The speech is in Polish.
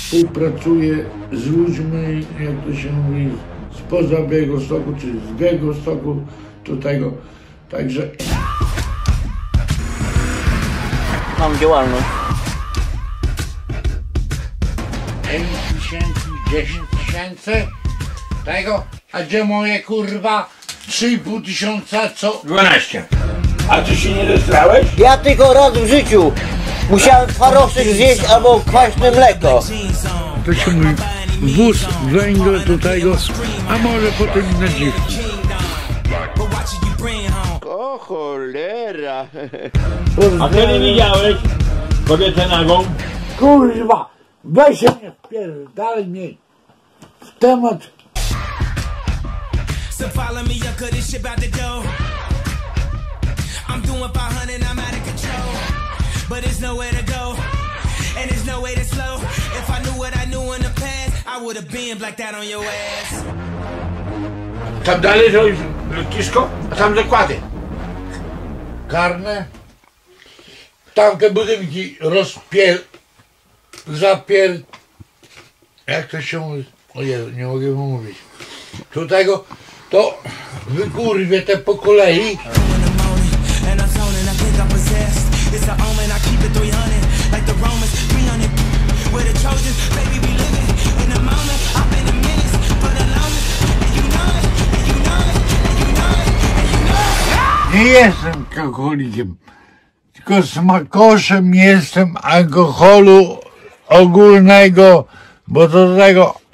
współpracuję z ludźmi, jak to się mówi, spoza Białegostoku, czy z Białegostoku do tego, także... Mam działalność. 5 tysięcy, 10 tysięcy tego, a gdzie moje kurwa 3,5 tysiąca, co? 12. A ty się nie zestrałeś? Ja tylko raz w życiu musiałem twarożek zjeść albo kwaśne mleko. To się mówi, wóz węgla do tego, a może potem na dziwki. O cholera. A ty nie widziałeś kobietę nagą? Kurwa, weź się nie wpierdalaj mnie w temat. So follow me, yo, cause this shit about to go. I'm doing 500, I'm out of control. But there's nowhere to go, and there's no way to slow. If I knew what I knew in the past, I would have been like that on your ass. Tam dalej to jest lotnisko, a tam zakłady. Karne. Tamte budynki jak to się mówi? O Jezu, nie mogę mówić. Do tego, to wykurwię te po kolei. Nie jestem alkoholikiem, tylko smakoszem jestem alkoholu ogólnego, bo do tego